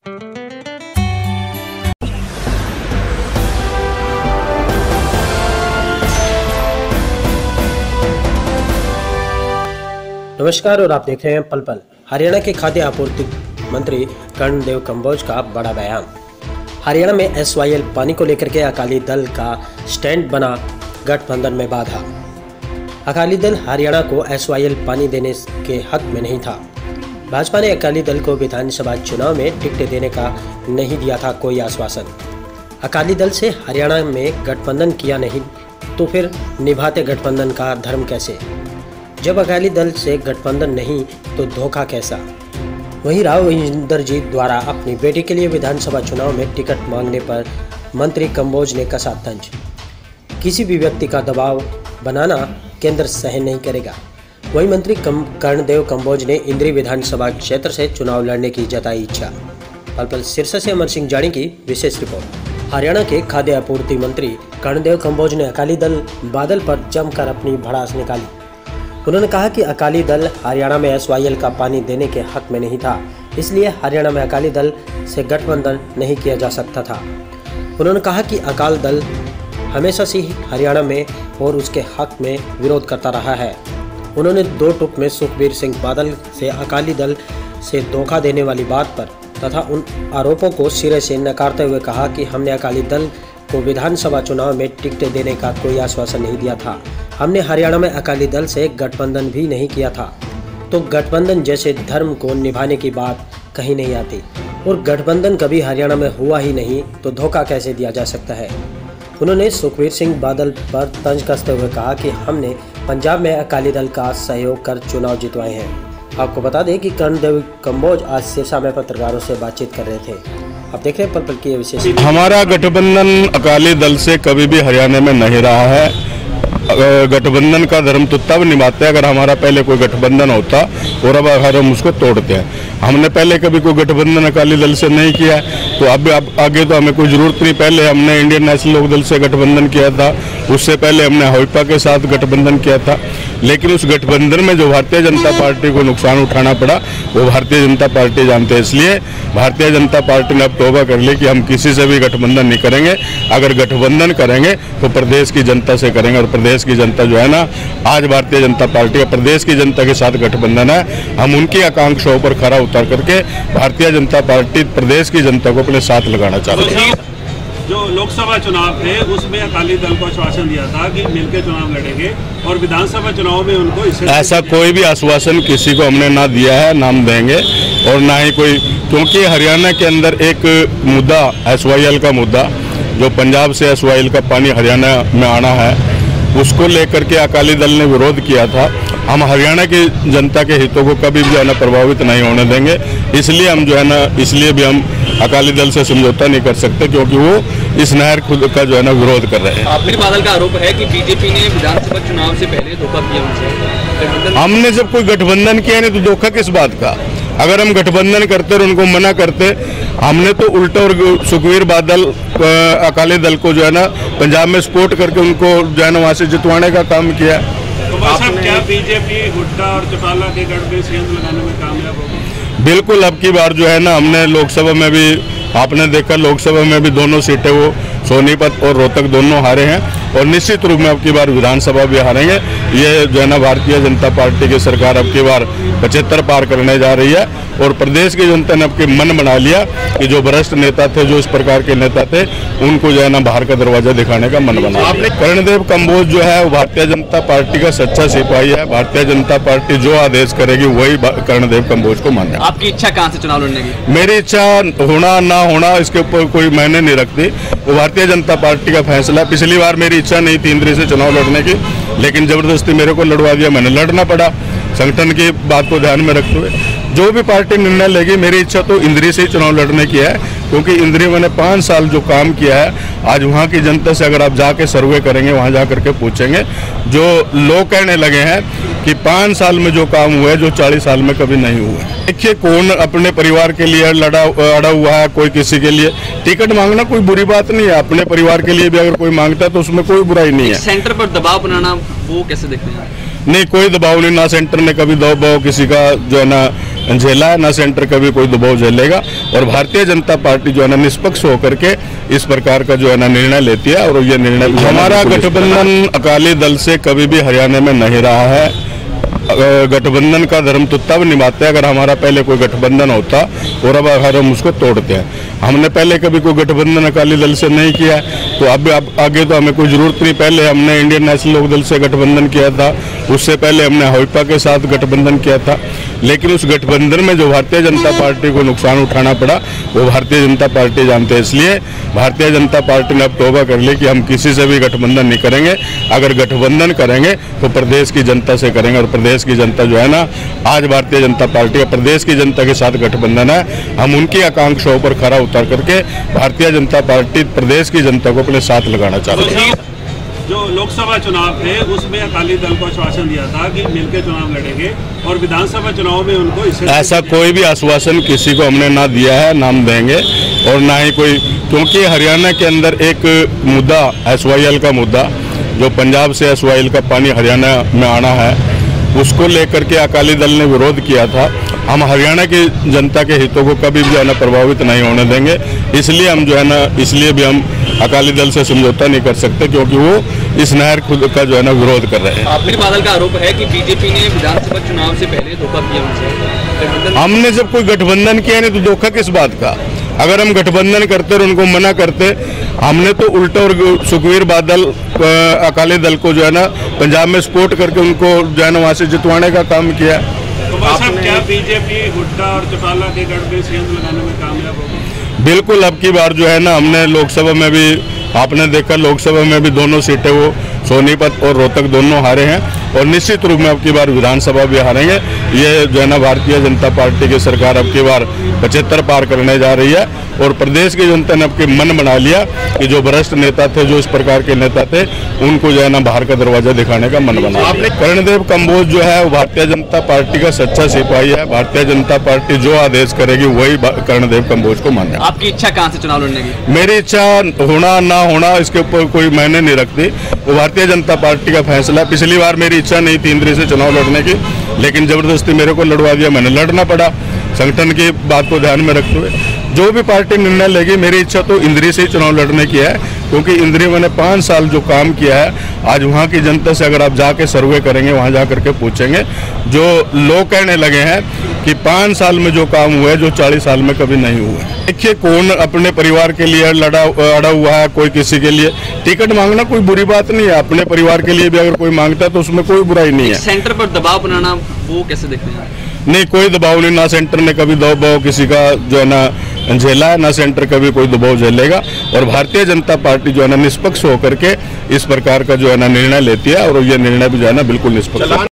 नमस्कार और आप देख रहे हैं पल पल। हरियाणा के खाद्य आपूर्ति मंत्री कर्णदेव कंबोज का बड़ा बयान। हरियाणा में SYL पानी को लेकर के अकाली दल का स्टैंड बना गठबंधन में बाधा। अकाली दल हरियाणा को SYL पानी देने के हक में नहीं था। भाजपा ने अकाली दल को विधानसभा चुनाव में टिकट देने का नहीं दिया था कोई आश्वासन। अकाली दल से हरियाणा में गठबंधन किया नहीं तो फिर निभाते गठबंधन का धर्म कैसे? जब अकाली दल से गठबंधन नहीं तो धोखा कैसा? वहीं राव इंद्रजीत द्वारा अपनी बेटी के लिए विधानसभा चुनाव में टिकट मांगने पर मंत्री कंबोज ने कसा तंज। किसी भी व्यक्ति का दबाव बनाना केंद्र सहन नहीं करेगा। वहीं मंत्री कर्णदेव कंबोज ने इंद्री विधानसभा क्षेत्र से चुनाव लड़ने की जताई इच्छा। पल पल सिरसा से अमर सिंह जानी की विशेष रिपोर्ट। हरियाणा के खाद्य आपूर्ति मंत्री कर्णदेव कंबोज ने अकाली दल बादल पर जमकर अपनी भड़ास निकाली। उन्होंने कहा कि अकाली दल हरियाणा में SYL का पानी देने के हक में नहीं था, इसलिए हरियाणा में अकाली दल से गठबंधन नहीं किया जा सकता था। उन्होंने कहा कि अकाली दल हमेशा से ही हरियाणा में और उसके हक में विरोध करता रहा है। उन्होंने दो टुक में सुखबीर सिंह बादल से अकाली दल से धोखा देने वाली बात पर तथा उन आरोपों को सिरे से नकारते हुए कहा कि हमने अकाली दल को विधानसभा चुनाव में टिकट देने का कोई आश्वासन नहीं दिया था। हमने हरियाणा में अकाली दल से गठबंधन भी नहीं किया था। तो गठबंधन जैसे धर्म को निभाने की बात कहीं नहीं आती और गठबंधन कभी हरियाणा में हुआ ही नहीं तो धोखा कैसे दिया जा सकता है? उन्होंने सुखबीर सिंह बादल पर तंज कसते हुए कहा कि हमने पंजाब में अकाली दल का सहयोग कर चुनाव जितवाए हैं। आपको बता दें कि कर्णदेव कंबोज आज सिरसा में पत्रकारों से बातचीत कर रहे थे। आप देख रहे हैं पल पल की ये विशेष। हमारा गठबंधन अकाली दल से कभी भी हरियाणा में नहीं रहा है। गठबंधन का धर्म तो तब निभाते हैं अगर हमारा पहले कोई गठबंधन होता और अब अगर हम उसको तोड़ते हैं। हमने पहले कभी कोई गठबंधन अकाली दल से नहीं किया तो अब आगे तो हमें कोई जरूरत नहीं। पहले हमने इंडियन नेशनल लोक दल से गठबंधन किया था, उससे पहले हमने होइपा के साथ गठबंधन किया था, लेकिन उस गठबंधन में जो भारतीय जनता पार्टी को नुकसान उठाना पड़ा वो भारतीय जनता पार्टी जानते हैं। इसलिए भारतीय जनता पार्टी ने अब तौबा कर ली कि हम किसी से भी गठबंधन नहीं करेंगे। अगर गठबंधन करेंगे तो प्रदेश की जनता से करेंगे और प्रदेश की जनता जो है ना, आज भारतीय जनता पार्टी का प्रदेश की जनता के साथ गठबंधन है। हम उनकी आकांक्षाओं पर खरा उतर करके भारतीय जनता पार्टी प्रदेश की जनता को अपने साथ लगाना चाहती है। जो लोकसभा चुनाव थे उसमें अकाली दल को आश्वासन दिया था कि मिलकर चुनाव लड़ेंगे और विधानसभा चुनाव में उनको ऐसा कोई भी आश्वासन किसी को हमने ना दिया है, ना हम देंगे और ना ही कोई, क्योंकि हरियाणा के अंदर एक मुद्दा SYL का मुद्दा जो पंजाब से SYL का पानी हरियाणा में आना है उसको लेकर के अकाली दल ने विरोध किया था। हम हरियाणा की जनता के हितों को कभी भी जो है ना प्रभावित नहीं होने देंगे। इसलिए हम जो है ना, इसलिए भी हम अकाली दल से समझौता नहीं कर सकते क्योंकि वो इस नहर खुद का जो है ना विरोध कर रहे हैं। आपके बादल का आरोप है कि बीजेपी ने विधानसभा चुनाव से पहले धोखा किया उनसे। हमने जब कोई गठबंधन किया नहीं तो धोखा किस बात का? अगर हम गठबंधन करते और उनको मना करते, हमने तो उल्टा और सुखबीर बादल अकाली दल को जो है ना पंजाब में सपोर्ट करके उनको जो है ना वहाँ से जितवाने का काम किया। तो क्या बीजेपी हुड्डा और चौटाला के गढ़ में सेंध लगाने में कामयाब होगी? बिल्कुल। अब की बार जो है ना, हमने लोकसभा में भी आपने देखा, लोकसभा में भी दोनों सीटें वो सोनीपत और रोहतक दोनों हारे हैं और निश्चित रूप में अब की बार विधानसभा भी हारेंगे। ये जो है ना भारतीय जनता पार्टी की सरकार अब की बार 75 पार करने जा रही है और प्रदेश की जनता ने अब के मन बना लिया कि जो भ्रष्ट नेता थे, जो इस प्रकार के नेता थे, उनको जो है ना बाहर का दरवाजा दिखाने का मन बना। आपने कर्णदेव कंबोज जो है वो भारतीय जनता पार्टी का सच्चा सिपाही है। भारतीय जनता पार्टी जो आदेश करेगी वही कर्णदेव कंबोज को माने। आपकी इच्छा कहाँ से चुनाव लड़ने की? मेरी इच्छा होना ना होना इसके ऊपर कोई मायने नहीं रखती, वो भारतीय जनता पार्टी का फैसला। पिछली बार मेरी इच्छा नहीं थी इंद्री से चुनाव लड़ने की, लेकिन जबरदस्ती मेरे को लड़वा दिया, मैंने लड़ना पड़ा। संगठन की बात को ध्यान में रखते हुए जो भी पार्टी निर्णय लेगी, मेरी इच्छा तो इंद्री से ही चुनाव लड़ने की है क्योंकि इंद्री मैंने 5 साल जो काम किया है, आज वहाँ की जनता से अगर आप जाके सर्वे करेंगे, वहाँ जा करके पूछेंगे, जो लोग कहने लगे हैं कि 5 साल में जो काम हुआ है जो 40 साल में कभी नहीं हुआ। देखिए, कौन अपने परिवार के लिए अड़ा हुआ है, कोई किसी के लिए टिकट मांगना कोई बुरी बात नहीं है। अपने परिवार के लिए भी अगर कोई मांगता है तो उसमें कोई बुराई नहीं है। सेंटर पर दबाव बनाना वो कैसे देखते हैं? नहीं, कोई दबाव नहीं, ना सेंटर ने कभी दबाव किसी का जो है ना झेला है, ना सेंटर कभी कोई दबाव झेलेगा। और भारतीय जनता पार्टी जो है ना निष्पक्ष होकर के इस प्रकार का जो है ना निर्णय लेती है और ये निर्णय हमारा गठबंधन अकाली दल से कभी भी हरियाणा में नहीं रहा है। गठबंधन का धर्म तो तब निभाते हैं अगर हमारा पहले कोई गठबंधन होता और अब अगर हम उसको तोड़ते हैं। हमने पहले कभी कोई गठबंधन अकाली दल से नहीं किया, तो अब आगे तो हमें कोई जरूरत नहीं। पहले हमने इंडियन नेशनल लोक दल से गठबंधन किया था, उससे पहले हमने होइपा के साथ गठबंधन किया था, लेकिन उस गठबंधन में जो भारतीय जनता पार्टी को नुकसान उठाना पड़ा वो भारतीय जनता पार्टी जानते हैं। इसलिए भारतीय जनता पार्टी ने अब तौबा कर ली कि हम किसी से भी गठबंधन नहीं करेंगे। अगर गठबंधन करेंगे तो प्रदेश की जनता से करेंगे, और प्रदेश की जनता जो है ना आज भारतीय जनता पार्टी का प्रदेश की जनता के साथ गठबंधन है। हम उनकी आकांक्षाओं पर खरा उतर करके भारतीय जनता पार्टी प्रदेश की जनता को अपने साथ लगाना चाहती है। जो लोकसभा चुनाव थे उसमें अकाली दल को आश्वासन दिया था कि मिलकर चुनाव लड़ेंगे, और विधानसभा चुनाव में उनको इससे ऐसा कोई भी आश्वासन किसी को हमने ना दिया है, नाम देंगे और ना ही कोई, क्योंकि हरियाणा के अंदर एक मुद्दा SYL का मुद्दा, जो पंजाब से SYL का पानी हरियाणा में आना है, उसको लेकर के अकाली दल ने विरोध किया था। हम हरियाणा की जनता के हितों को कभी भी जो है ना प्रभावित नहीं होने देंगे। इसलिए हम जो है ना, इसलिए भी हम अकाली दल से समझौता नहीं कर सकते, क्योंकि वो इस नहर खुद का जो है ना विरोध कर रहे हैं। फिर बादल का आरोप है कि बीजेपी ने विधानसभा चुनाव से पहले धोखा किया उनसे। हमने जब कोई गठबंधन किया नहीं तो धोखा किस बात का? अगर हम गठबंधन करते और उनको मना करते, हमने तो उल्टा और सुखबीर बादल अकाली दल को जो है ना पंजाब में सपोर्ट करके उनको जो है ना वहाँ से जितवाने का काम किया। तो क्या बीजेपी हुड्डा और चौटाला के गढ़ में संयंत्र लगाने में कामयाब होगी? बिल्कुल, अब की बार जो है ना हमने लोकसभा में भी आपने देखा, लोकसभा में भी दोनों सीटें वो सोनीपत और रोहतक दोनों हारे हैं, और निश्चित रूप में अब की बार विधानसभा भी हारेंगे। ये जो है ना भारतीय जनता पार्टी की सरकार अब की बार 75 पार करने जा रही है, और प्रदेश की जनता ने अब के मन बना लिया कि जो भ्रष्ट नेता थे, जो इस प्रकार के नेता थे, उनको जो है ना बाहर का दरवाजा दिखाने का मन बना। आपने कर्णदेव कंबोज जो है वो भारतीय जनता पार्टी का सच्चा सिपाही है। भारतीय जनता पार्टी जो आदेश करेगी वही कर्णदेव कंबोज को माने। आपकी इच्छा कहाँ से चुनाव लड़ने की? मेरी इच्छा होना ना होना इसके ऊपर कोई मायने नहीं रखती, वो भारतीय जनता पार्टी का फैसला। पिछली बार मेरी इच्छा नहीं थी इंद्री से चुनाव लड़ने की, लेकिन जबरदस्ती मेरे को लड़वा दिया, मैंने लड़ना पड़ा संगठन की बात को ध्यान में रखते हुए। जो भी पार्टी निर्णय लेगी, मेरी इच्छा तो इंद्री से ही चुनाव लड़ने की है, क्योंकि इंद्री मैंने 5 साल जो काम किया है, आज वहाँ की जनता से अगर आप जाके सर्वे करेंगे, वहाँ जा करके पूछेंगे, जो लोग कहने लगे हैं कि 5 साल में जो काम हुआ है जो 40 साल में कभी नहीं हुआ। देखिए, कौन अपने परिवार के लिए अड़ा हुआ है, कोई किसी के लिए टिकट मांगना कोई बुरी बात नहीं है। अपने परिवार के लिए भी अगर कोई मांगता है तो उसमें कोई बुराई नहीं है। सेंटर पर दबाव बनाना वो कैसे देखते हैं? नहीं, कोई दबाव नहीं, ना सेंटर ने कभी दबाव किसी का जो है ना झेला है, ना सेंटर कभी कोई दबाव झेलेगा। और भारतीय जनता पार्टी जो है ना निष्पक्ष होकर के इस प्रकार का जो है ना निर्णय लेती है, और ये निर्णय भी जो है ना बिल्कुल निष्पक्ष।